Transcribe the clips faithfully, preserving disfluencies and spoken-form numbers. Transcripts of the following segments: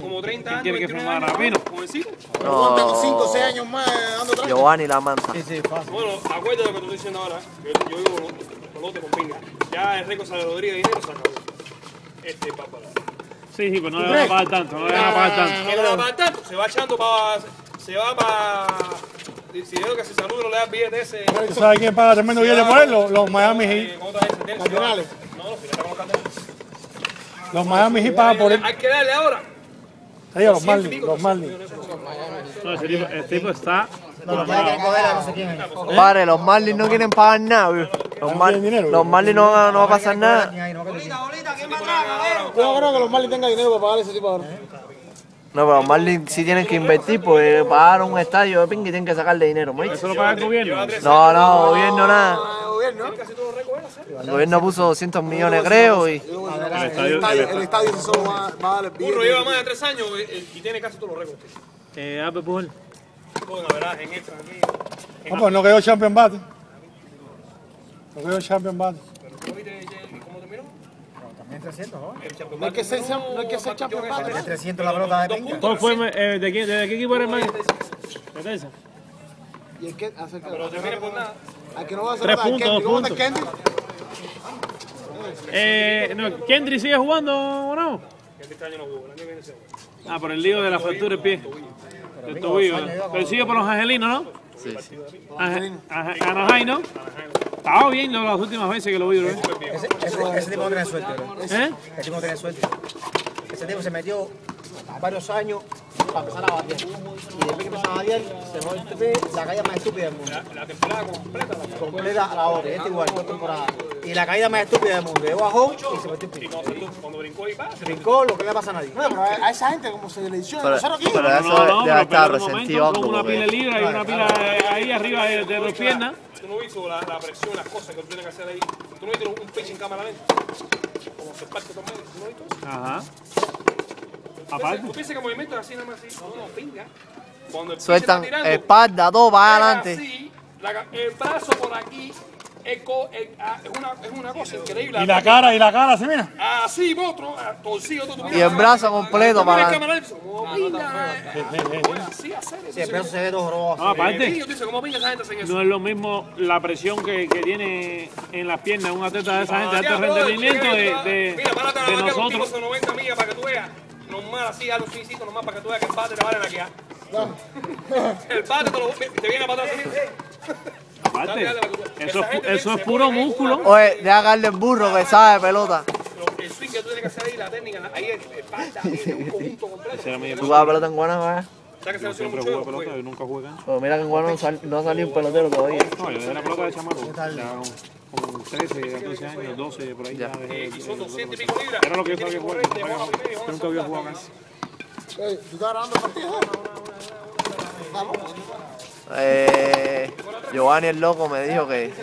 como treinta años. ¿Quiere que firmara a Pino? No, tengo cinco o seis años más dando tranca. Giovanni la manta. Sí, sí, fácil. Bueno, acuérdate de lo que te estoy diciendo ahora. Yo, yo vivo con lote con pinga. Ya el récord Sale Rodríguez de dinero se acabó. Este es para Sí, sí, pues no le van a pagar tanto, no le van a pagar tanto. No le van a pagar tanto, se va echando para. Se va para. Si veo que se saluda, no le da billete ese. ¿Tú sabes quién paga tremendo billete por él? Los, los Miami Heat. ¿Cómo está ese? Cardenales. No, no, fíjate con los cardenales. Los Miami Heat pagan por él. Hay que darle ahora. Ahí a los Marlins, los Marlins. No, ese tipo, el tipo está. No, no, ya quieren coger a no sé quién es. Padre, los Marlins no quieren pagar nada, güey. Los, Mar los Marlins no, van- no va a pasar nada. Yo no creo que los Marlins tengan dinero para pagar ese tipo ahora. No, pero los Marlins sí tienen que invertir porque pagar un estadio de pingue y tienen que sacarle dinero, ¿no? Eso lo paga el gobierno. No, no, gobierno nada. El gobierno. El gobierno puso doscientos millones, creo, y El estadio, el estadio solo va, va a dar el billete. Burro lleva más de tres años y tiene casi todos los récords. Eh, Albert Pujol. Con averaje en extra aquí. No, pues no quedó Champion Bate. No quedó Champion Bate. ¿Cómo terminó? También trescientos, ¿no? No hay que ser, no hay que ser champion bate. Tiene trescientos la pelota de pinga. ¿Cuál fue, eh, de, quién, de qué equipo era el man? ¿De Tensa? Y el que acerca Pero termina por nada. al que no va a hacer Tres nada, puntos, Kendrick. dos ¿Cómo está puntos. Kendrick? Eh, no, ¿Kendrick sigue jugando o no? Que este año no jugó, el año que viene se va. Ah, por el lío de la fractura del pie. Del tobillo. ¿eh? Pero sigue por los angelinos, ¿no? sí, sí. Ángel- Ángel- Anaheim, ¿no? Estaba bien las últimas veces que lo vi, ¿no? Ese, ese, ese tipo no tiene suerte, bro. ¿Eh? Ese tipo no tiene suerte. Ese tipo se metió varios años para empezar a batear. Y después que empezó a batear, se fue el T P, la caída más estúpida del mundo. La temporada completa la Completa a la hora, este igual, dos temporadas. Y la caída más estúpida del mundo. Llegó a home y se metió el Y pico. cuando, se- cuando brincó y pasa. Brincó lo que no le pasa a nadie. No, pero a esa gente como se le hicieron Pero, nosotros aquí. pero No, eso no, no, debe pero estar espera un resentido momento, con una porque- pila libre y una pila eh, ahí arriba de, de dos piernas. Tú no viste la, la presión, las cosas que tú tienes que hacer ahí. Tú no viste un pitch en cámara lenta. Como se parte también. ¿Tú no viste eso? Ajá. Tú Aparte. piensas- Tú piensas que movimientos así nada más así. No, no, pinga. Cuando el pitch Sueltan está tirando, espalda, todo para es adelante. así, la- el brazo por aquí. Es, co- es, ah, es una, es una cosa increíble. Y la cara, y la cara, ¿sí mira? Así, otro, ah, torcido, todo. Y el brazo completo para Para adelante. como pinga. eh, Así hacer eso. Sí, el peso se ve todo rojo. No, aparte. Sí, yo te dice, ¿cómo pinga esa gente hacen eso? No es lo mismo la presión que, que tiene en las piernas un atleta de esa gente de Ya, alto brother, rendimiento de, mira, de, Mira, párate a la de vaca contigo nosotros. son noventa millas para que tú veas. Normal, así, algo suicito, nomás para que tú veas que el bate te vale la que El bate te, lo, te viene a patar así. Aparte, eso, es- eso es puro músculo. Oye, deja darle el burro que sabe pelota. Lo- El swing que tú tienes que hacer ahí, la técnica, ahí es espalda, es un conjunto completo. ¿Tú juegas pelota en Guanajuato? ¿eh? ¿Sabes que se Siempre mucho? juego pelota, yo nunca jugué cancha. Pues mira que en Guanajuato no, sal- no ha salido un pelotero todavía. No, yo de la pelota de chamaco. Ya con, con trece, catorce años, doce, por ahí ya. dejé- Y son doscientos y pico libras. Era lo que yo sabía Tienes jugar. correr de bola primero y Yo bola nunca había soltar. jugado cancha. Oye, ¿tú estás grabando el partido? Vamos. Eh, Giovanni el loco me dijo que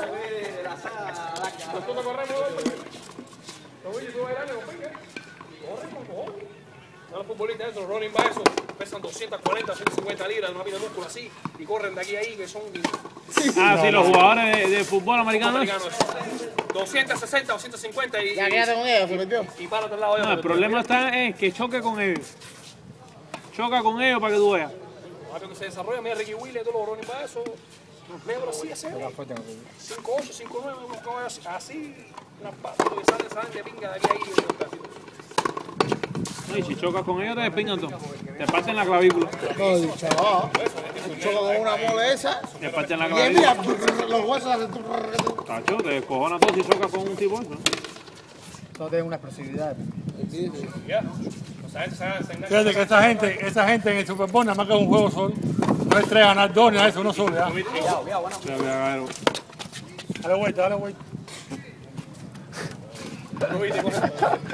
Nosotros corremos, ¿no? Oye, tú bailas, no pinga. Corre, por favor. No, los futbolistas esos, los running backs, esos, pesan doscientas cuarenta, ciento cincuenta libras, una pila de músculo así, y corren de aquí a ahí, que son Ah, sí, los jugadores de, de fútbol americano. americanos. doscientos sesenta, doscientos cincuenta y, Ya quédate con ellos, se metió. y, y párate al lado de No, ellos. el problema está es que choque con ellos. Choca con ellos para que tú veas. Rápido que se desarrolla, mira Ricky Willis, todos los running backs, esos negros así, así. cinco ocho, cinco nueve, unos caballos así, unas patas que salen, salen de pinga de aquí a ahí. No, y si chocas con ellos te despingan todo. Te parten la clavícula. No, chaval. Choca con una mole esa. Te parten la Y él, mira, clavícula. los huesos hacen. Tacho, te descojona todo si chocas con un tipo eso. No tiene una explosividad. Ya. O sea, esa se engancha. Fíjate que esa gente, esa gente en el Super Bowl nada más que es un juego solo. No es tres ganar dos ni nada de eso, uno solo, ya. Mira, mira, mira. Dale vuelta, dale vuelta. ¿Tú no viste cuánto-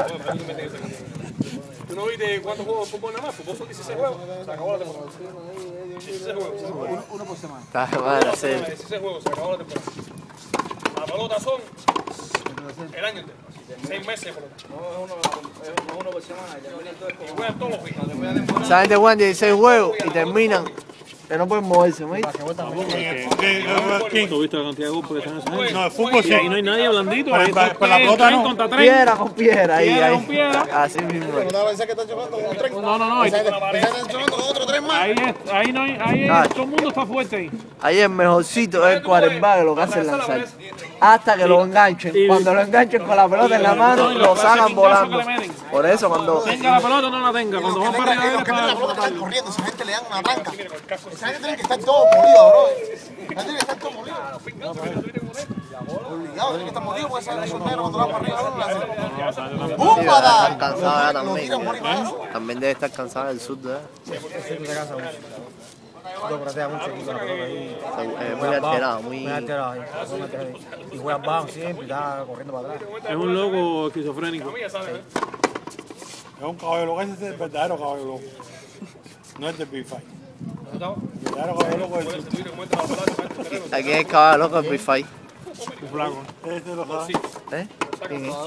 ¿Tú no viste cuántos juegos de fútbol nada más? Fútbol son dieciséis juegos. Se acabó la temporada. dieciséis juegos. Uno, uno por semana. está de madre, sí. dieciséis juegos, se acabó la temporada. La pelota son el año entero. Seis meses de pelota. Es uno por semana. Ya vienen todos Y juegan todos los días. Esa gente juegan dieciséis juegos y terminan Que no pueden moverse, ¿me Para que vuelta muy bien. ¿Quién? ¿Tú viste la cantidad de golpes que están haciendo? No, el fútbol sí. Y ahí no hay nadie blandito. Pero- Ahí pero- está pero la tres, pelota tres no. contra tres. Piedra con piedra, ahí, Piedra ahí. con piedra. Así mismo. es. Una vez que están chocando con tres. No, no, no. Ahí, Están chocando con otros tres más. ahí, es, ahí no hay. Ahí Ah. es, todo el mundo está fuerte ahí. Ahí el mejorcito es el quarterback, lo que hace es lanzar. Hasta que lo enganchen. Cuando lo enganchen con la pelota en la mano, lo sacan volando. Por eso cuando... Tenga la pelota o no la tenga. Cuando van para arriba, Los viene que tienen la para pelota están corriendo, esa gente le dan una tranca. Esa gente tiene que estar todo molido, bro. Esa gente tiene que estar todo molido. Obligado, tiene que estar molido porque esa- esos negros cuando van para arriba, bro, le hacen- Sí, ¡Búmbala! está cansado ya Lo también. tiran por ahí para abajo. También debe estar cansado el sur, ¿eh? Siempre se cansa mucho. Yo pratea mucho aquí con la pelota ahí. Es muy alterado, muy... Muy alterado ahí. muy alterado ahí. Y juega bajo siempre y está corriendo para atrás. Es un loco esquizofrénico. Es un caballo loco, ese es el verdadero caballo loco. No es del Big Five. El verdadero caballo loco es el sur. Aquí es caballo loco el Bifai. Un flaco. Este lo sabe. ¿Eh? ¿Quién es?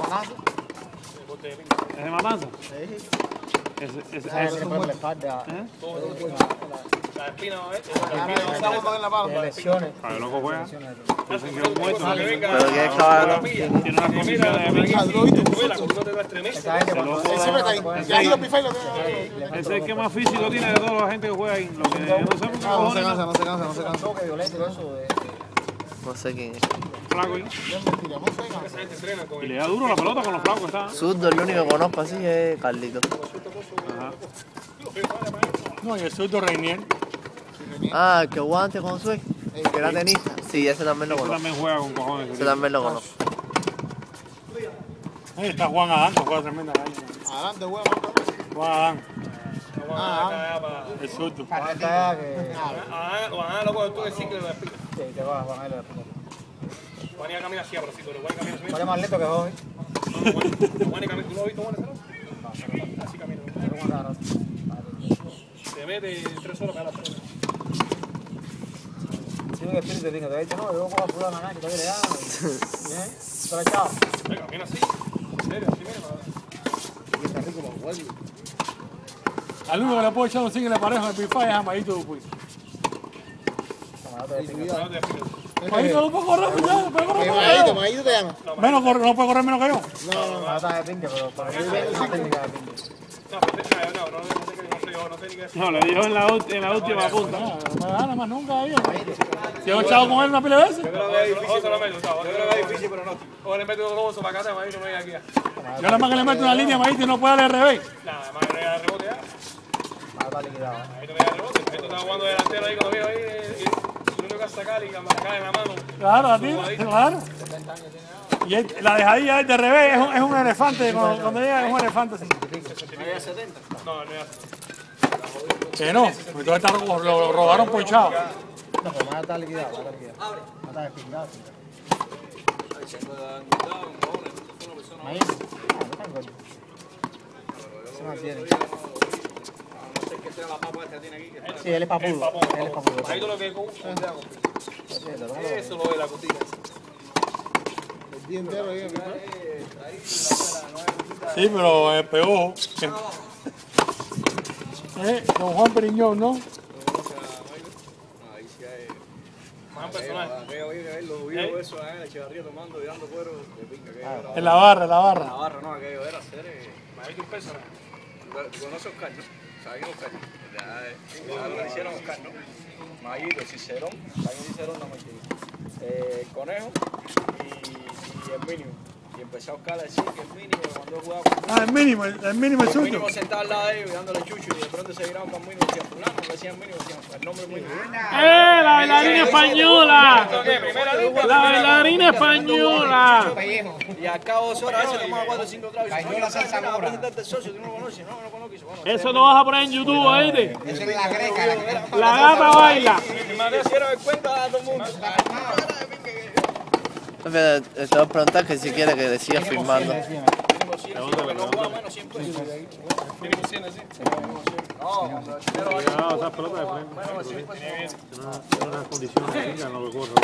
¿Es de Matanza? Ese, ese, Ah, ese. se pone la espalda. La espina, ¿eh? De lesiones. Caballo loco juega. Dicen que es un muerto. Que venga Pero que es caballo loco. Tiene una condición de Mira, mente. duela, con no te da extremista. Esta gente cuando Él siempre está ahí. Y ahí los pifai lo tienen. Ese es el que más físico tiene de toda la gente que juega ahí. Lo que yo no sé por qué No, no se cojones, cansa, no se cansa, no se cansa. toque violento y todo eso. de- No sé quién es. flaco ahí. Esa gente entrena con Y le da duro la pelota con los flacos que está. Zurdo, el único que conozco así es Carlito. Ajá. No, y el surdo Reinier. Ah, el que jugaba antes con Suez, que era tenista. Sí, ese también lo Ese conozco. también juega con cojones. Ese también lo conozco. Ahí está Juan Adán, que juega tremenda caña. Adelante, huevo. Juan Adán, Ah, el surdo. Esta ya que. ah, ah, loco, tú decís que lo espina. Sí, te vas, Juan, ahí lo después. Juan ya camina así, pero sí, pero Juan camina así. Vale más lento que Jorge. Juan camina, ¿tú lo has visto, Juan? Así camina. Se mete tres horas para la zona. Tiene un espíritu de te ha dicho, no, yo voy a jugar a nada, que todavía le dan. Bien, pero chao. Venga, camina así. En serio, así mira. Al único que le puedo echar un single parejo en el Big Five es a Mayito Dupuy. No te definas. Mayito no puede correr, ya, no puede correr. Eh, Maíto, Maíto te llama. Menos corre, no puede correr menos que yo. No está de pinche, pero para mí es una técnica de pinche. No, pero no, no, no, no sé qué, no sé yo, no sé ni qué es. No, le dio en la, ulti- en la última punta. No me gana más nunca ahí. Si he echado con él una pila de veces. Yo creo que es difícil, pero no. Yo creo que es difícil, pero no. O le meto dos osos para acá, ahí no me voy aquí. Yo nada más que le meto una línea a Mayito y no puede darle al revés. Nada, más que no haya rebote ya. Ah, está liquidado. Ahí no me da rebote. Esto está jugando delantero ahí cuando veo ahí. Y lo único que hace sacar y marcar en la mano. Claro, a ti, claro. Y él- la dejadilla es de revés, es un, es un elefante, cuando, cuando llega es un elefante así. No, no es así. Que no, porque todo está, lo, lo robaron ponchado. No, pero más está liquidado, más está liquidado. Más está desfigurado. Ahí. Ah, no está en gol. Se mantiene. Sí, él es papudo. Él es papudo. Ahí todo lo que es con eso lo de la costilla. El día entero ahí. Sí, pero el peor. Eh, don Juan Periñón, ¿no? Más personal. En la barra, en la barra. Más que un personal. ¿Conoce a Oscar, no? ¿Sabes quién es Oscar? Ya, lo hicieron Oscar, ¿no? Mayito, Cicerón, también Cicerón la Mayito. Eh, Conejo y, y el mínimo. Y empecé a Oscar a decir que el mínimo, cuando yo jugaba con Ah, el mínimo, el, el mínimo es el suyo. mínimo sentado al lado de ellos y dándole chucho y de pronto se viraban para el mínimo y decían fulano, le decían mínimo, decían el nombre mínimo. ¡Eh, la bailarina española! ¡La bailarina española! Y al cabo de dos horas a veces tomaba cuatro o cinco tragos y dice, oye, ven a presentarte el socio, tú no lo conoces, no, no lo conozco. Y dice, bueno, Eso lo vas a poner en YouTube, ¿oíste? Esa es la greca. la- La gata baila. mi madre hicieron el cuento a todo el mundo. Te voy a preguntar que si quiere que le siga filmando. Mínimo cien, que no jugaba menos cien pesos. Mínimo cien así. No, cuando el dinero va Cuidado, esas pelotas de frente. menos de cien pesos. Tiene unas condiciones técnicas en lo que corre.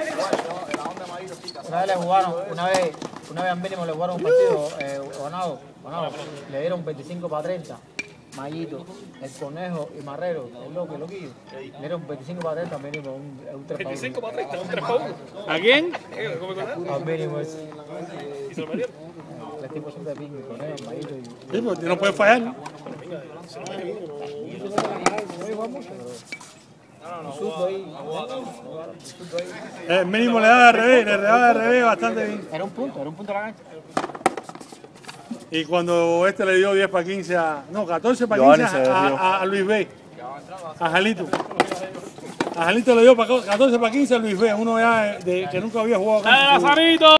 Una vez le jugaron, una vez, una vez a mínimo le jugaron un partido, eh, ganado, ganado, le dieron veinticinco para treinta Mayito, el Conejo y Marrero, el loco, el loquillo. Mira, un veinticinco para treinta mínimo, un, un tres para uno. veinticinco para treinta, un tres para uno. ¿A quién? ¿Qué? ¿Cómo con él? Al mínimo es. ¿Y se lo metieron? El tipo siempre pingue, el Conejo, el Mayito y... Sí, porque no puede fallar. No igual mucho, pero... Un susto ahí. Un susto ahí. El mínimo le da de revés, le da de revés bastante bien. Era un punto, era un punto a la cancha. Y cuando este le dio diez para quince a... No, catorce para Giovanni quince se a, dio. a, a Luis B. A Jalito. A Jalito le dio catorce para quince a Luis B. Uno ya de, que nunca había jugado acá. ¡Eh, Lazarito!